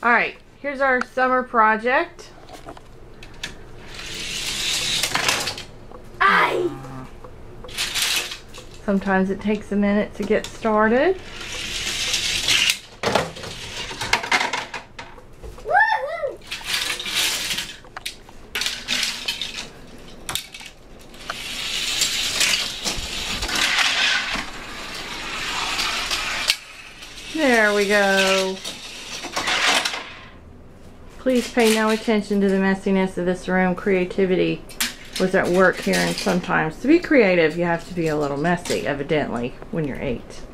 Alright, here's our summer project. Sometimes it takes a minute to get started. There we go. Please pay no attention to the messiness of this room. Creativity was at work here, and sometimes to be creative you have to be a little messy, evidently, when you're 8.